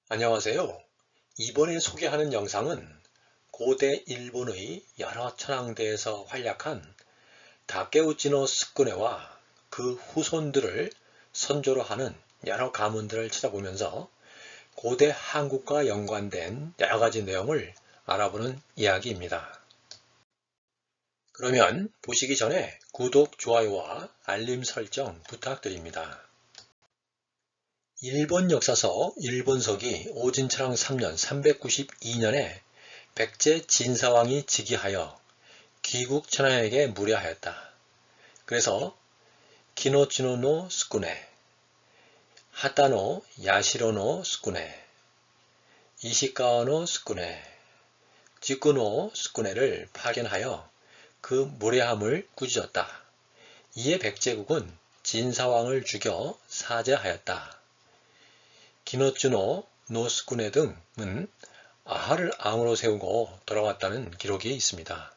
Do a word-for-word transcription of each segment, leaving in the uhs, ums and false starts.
안녕하세요. 이번에 소개하는 영상은 고대 일본의 여러 천황대에서 활약한 다케우치노 스쿠네와 그 후손들을 선조로 하는 여러 가문들을 찾아보면서 고대 한국과 연관된 여러 가지 내용을 알아보는 이야기입니다. 그러면 보시기 전에 구독, 좋아요와 알림 설정 부탁드립니다. 일본 역사서 일본서기 오진천왕 삼 년 삼백구십이 년에 백제 진사왕이 즉위하여 귀국 천황에게 무례하였다. 그래서 기노치노노 스쿠네, 하타노 야시로노 스쿠네, 이시카와노 스쿠네, 지쿠노 스쿠네를 파견하여 그 무례함을 꾸짖었다. 이에 백제국은 진사왕을 죽여 사죄하였다. 기노츠노 노스쿠네 등은 아하를 앙으로 세우고 돌아왔다는 기록이 있습니다.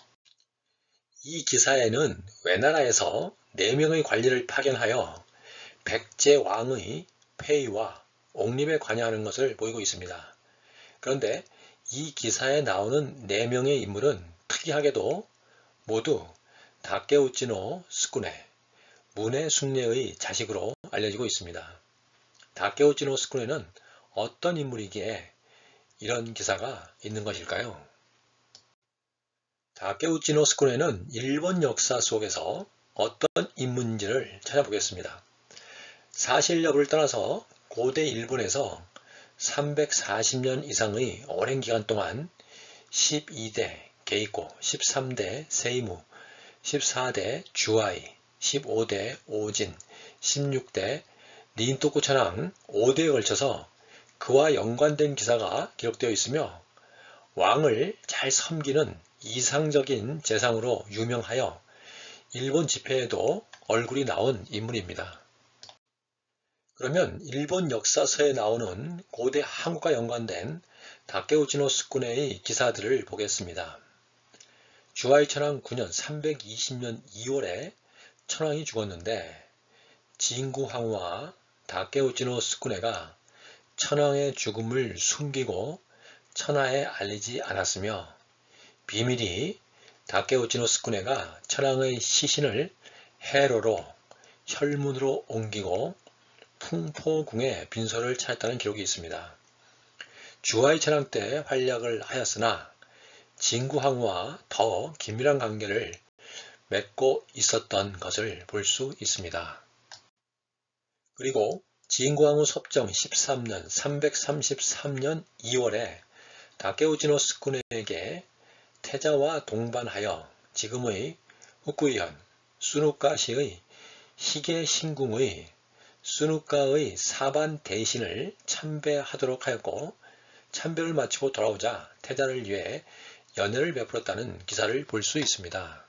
이 기사에는 외나라에서 네 명의 관리를 파견하여 백제 왕의 폐위와 옹립에 관여하는 것을 보이고 있습니다. 그런데 이 기사에 나오는 네 명의 인물은 특이하게도 모두 다케우치노 스쿠네, 문해 숭례의 자식으로 알려지고 있습니다. 다케우치노 스쿠네는 어떤 인물이기에 이런 기사가 있는 것일까요? 다케우치노 스쿠네는 일본 역사 속에서 어떤 인물인지를 찾아보겠습니다. 사실 여부를 떠나서 고대 일본에서 삼백사십 년 이상의 오랜 기간 동안 십이 대 게이코, 십삼 대 세이무, 십사 대 주아이, 십오 대 오진, 십육 대 린토쿠 천황 오 대에 걸쳐서 그와 연관된 기사가 기록되어 있으며 왕을 잘 섬기는 이상적인 재상으로 유명하여 일본 지폐에도 얼굴이 나온 인물입니다. 그러면 일본 역사서에 나오는 고대 한국과 연관된 다케우치노 스쿠네의 기사들을 보겠습니다. 주아이 천황 구 년 삼백이십 년 이월에 천황이 죽었는데 진구황후와 다케우치노 스쿠네가 천황의 죽음을 숨기고 천하에 알리지 않았으며 비밀이 다케우치노 스쿠네가 천황의 시신을 해로로 혈문으로 옮기고 풍포궁에 빈소를 찾았다는 기록이 있습니다. 주아이 천황 때 활약을 하였으나 진구황후와 더 긴밀한 관계를 맺고 있었던 것을 볼 수 있습니다. 그리고 진구황후 섭정 십삼 년 삼백삼십삼 년 이월에 다케우치노 스쿠네에게 태자와 동반하여 지금의 후쿠이현 수누카시의 시계신궁의 수누카의 사반 대신을 참배하도록 하였고 참배를 마치고 돌아오자 태자를 위해 연회를 베풀었다는 기사를 볼 수 있습니다.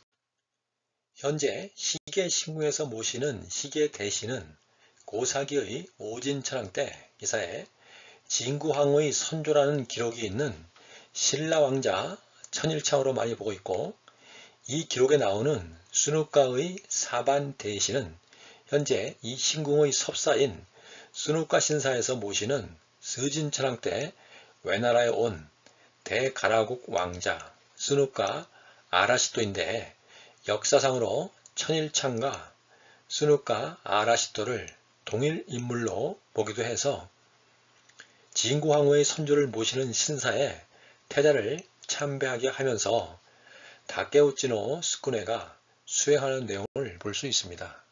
현재 시계신궁에서 모시는 시계대신은 고사기의 오진천황 때 기사에 진구황후의 선조라는 기록이 있는 신라왕자 천일창으로 많이 보고 있고 이 기록에 나오는 수누카의 사반 대신은 현재 이 신궁의 섭사인 수누카 신사에서 모시는 스진천황 때 외나라에 온 대가라국 왕자 수누카 아라시토인데 역사상으로 천일창과 수누카 아라시토를 동일 인물로 보기도 해서 진구황후의 선조를 모시는 신사에 태자를 참배하게 하면서 다케우치노 스쿠네가 수행하는 내용을 볼 수 있습니다.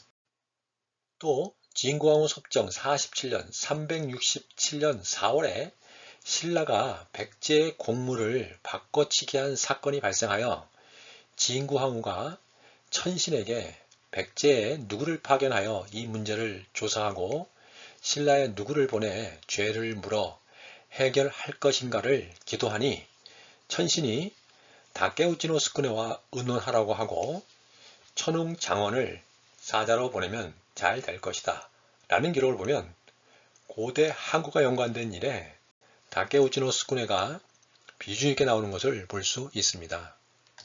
또 진구황후 섭정 사십칠 년 삼백육십칠 년 사월에 신라가 백제의 공물을 바꿔치기 한 사건이 발생하여 진구황후가 천신에게 백제에 누구를 파견하여 이 문제를 조사하고 신라에 누구를 보내 죄를 물어 해결할 것인가를 기도하니 천신이 다케우치노 스쿠네와 의논하라고 하고 천웅 장원을 사자로 보내면 잘 될 것이다 라는 기록을 보면 고대 한국과 연관된 일에 다케우치노 스쿠네가 비중 있게 나오는 것을 볼 수 있습니다.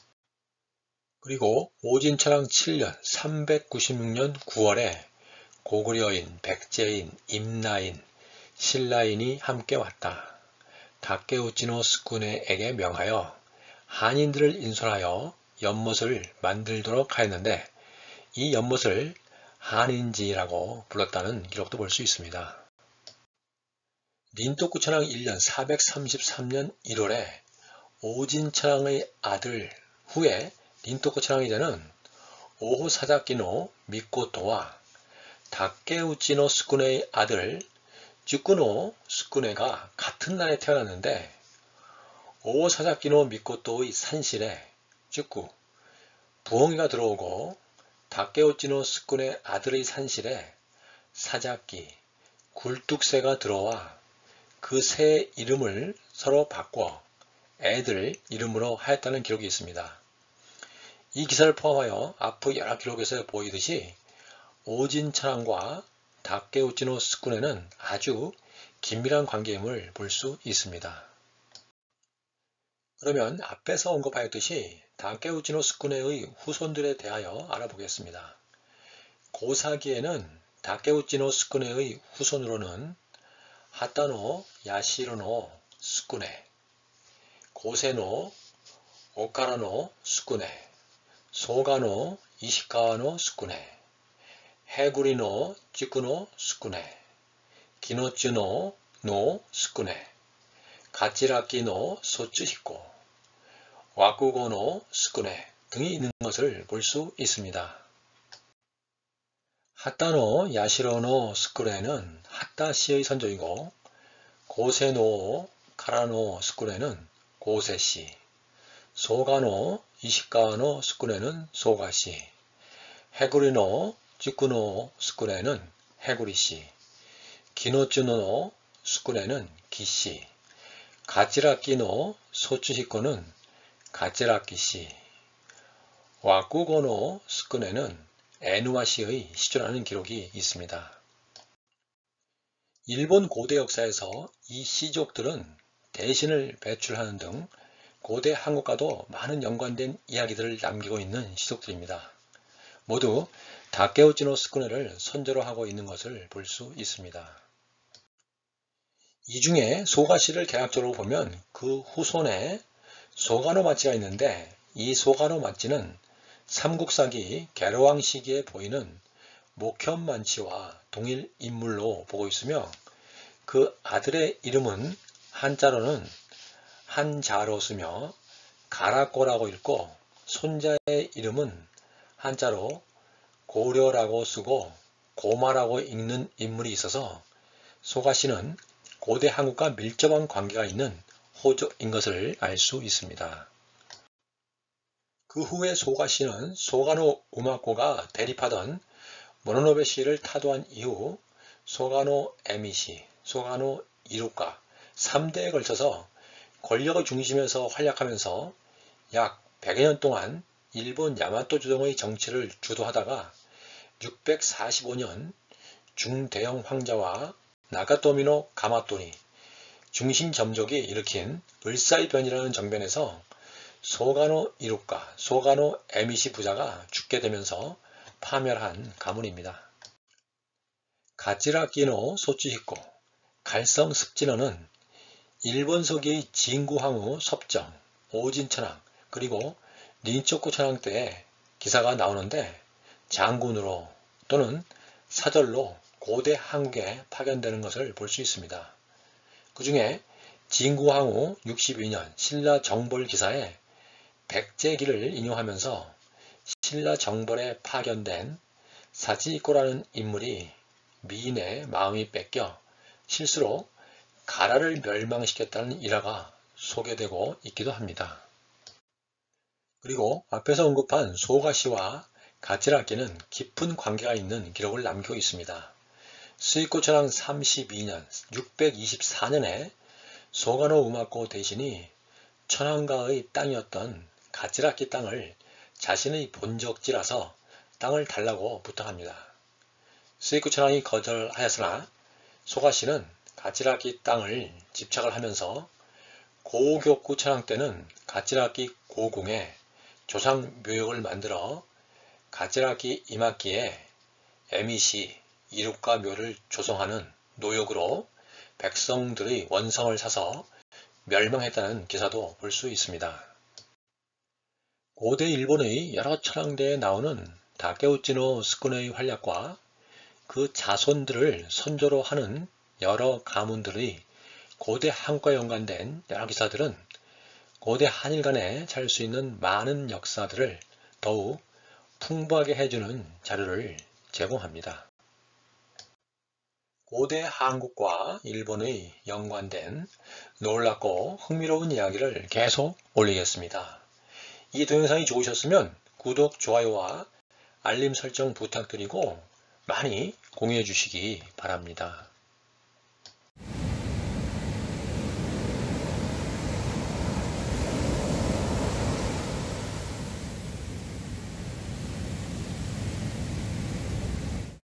그리고 오진천왕 칠 년 삼백구십육 년 구월에 고구려인, 백제인, 임나인, 신라인이 함께 왔다. 다케우치노 스쿠네에게 명하여 한인들을 인솔하여 연못을 만들도록 하였는데 이 연못을 한인지라고 불렀다는 기록도 볼 수 있습니다. 닌토쿠 천황 일 년 사백삼십삼 년 일월에 오진 천황의 아들 후에 닌토쿠 천황이 되는 오호 사자키노 미코토와 다케우치노 스쿠네의 아들 쭈쿠노 스쿠네가 같은 날에 태어났는데 오호 사자키노 미코토의 산실에 쭈쿠, 부엉이가 들어오고 다케우치노 스쿠네 아들의 산실에 사자키, 굴뚝새가 들어와 그 새 이름을 서로 바꿔 애들 이름으로 하였다는 기록이 있습니다. 이 기사를 포함하여 앞의 여러 기록에서 보이듯이 오진 천황과 다케우치노 스쿠네는 아주 긴밀한 관계임을 볼 수 있습니다. 그러면 앞에서 언급하였듯이 다케우치노 스쿠네의 후손들에 대하여 알아보겠습니다. 고사기에는 다케우치노 스쿠네의 후손으로는 하타노 야시로노 스쿠네, 고세노 오카라노 스쿠네, 소가노 이시카와노 스쿠네, 해구리노 찌쿠노 스쿠네, 기노츠노 노 스쿠네, 가치라키노 소츠히코, 와쿠고노 스쿠네 등이 있는 것을 볼 수 있습니다. 하타노 야시로노 스쿠네는 하타시의 선조이고 고세노 카라노 스쿠네는 고세시, 소가노 이시카와노 스쿠네는 소가시, 해구리노 찌쿠노 스쿠네는 해구리시, 기노츠노 스쿠네는 기시, 가치라키노 소츠히코는 가치라키시, 와쿠고노 스쿠네는 에누마시의 시조라는 기록이 있습니다. 일본 고대 역사에서 이 시족들은 대신을 배출하는 등 고대 한국과도 많은 연관된 이야기들을 남기고 있는 시족들입니다. 모두 다케우치노 스쿠네를 선조로 하고 있는 것을 볼 수 있습니다. 이 중에 소가시를 개학적으로 보면 그 후손에 소가노 마치가 있는데 이 소가노 마치는 삼국사기 계로왕 시기에 보이는 목현만치와 동일 인물로 보고 있으며 그 아들의 이름은 한자로는 한자로 쓰며 가라꼬라고 읽고 손자의 이름은 한자로 고려라고 쓰고 고마라고 읽는 인물이 있어서 소가시는 고대 한국과 밀접한 관계가 있는 호족인 것을 알 수 있습니다. 그 후에 소가시는 소가노 우마코가 대립하던 모노노베시를 타도한 이후 소가노 에미시, 소가노 이루카 삼 대에 걸쳐서 권력의 중심에서 활약하면서 약 백여 년 동안 일본 야마토 주정의 정치를 주도하다가 육백사십오 년 중대형 황자와 나가토미노 가마토니 중신점족이 일으킨 을사이변이라는 정변에서 소가노 이루카, 소가노 에미시 부자가 죽게 되면서 파멸한 가문입니다. 가치라키노 소츠히코, 갈성 습진어는 일본 서기의 진구황후 섭정, 오진천황, 그리고 닌초쿠 천황 때에 기사가 나오는데 장군으로 또는 사절로 고대 한국에 파견되는 것을 볼 수 있습니다. 그 중에 진구황후 육십이 년 신라 정벌 기사에 백제기를 인용하면서 신라 정벌에 파견된 사지코라는 인물이 미인의 마음이 뺏겨 실수로 가라를 멸망시켰다는 일화가 소개되고 있기도 합니다. 그리고 앞에서 언급한 소가시와 가치라키는 깊은 관계가 있는 기록을 남기고 있습니다. 스이코 천황 삼십이 년 육백이십사 년에 소가노 우마코 대신이 천황가의 땅이었던 가치라키 땅을 자신의 본적지라서 땅을 달라고 부탁합니다. 스이코 천황이 거절하였으나 소가시는 가치라키 땅을 집착을 하면서 고교쿠 천황 때는 가치라키 고궁에 조상 묘역을 만들어 가치라키 이마키에 에미시 이루카 묘를 조성하는 노역으로 백성들의 원성을 사서 멸망했다는 기사도 볼 수 있습니다. 고대 일본의 여러 천황대에 나오는 다케우치노 스군의 활약과 그 자손들을 선조로 하는 여러 가문들의 고대 한국과 연관된 여러 기사들은 고대 한일 간에 찾을 수 있는 많은 역사들을 더욱 풍부하게 해주는 자료를 제공합니다. 고대 한국과 일본의 연관된 놀랍고 흥미로운 이야기를 계속 올리겠습니다. 이 동영상이 좋으셨으면 구독, 좋아요와 알림 설정 부탁드리고 많이 공유해 주시기 바랍니다.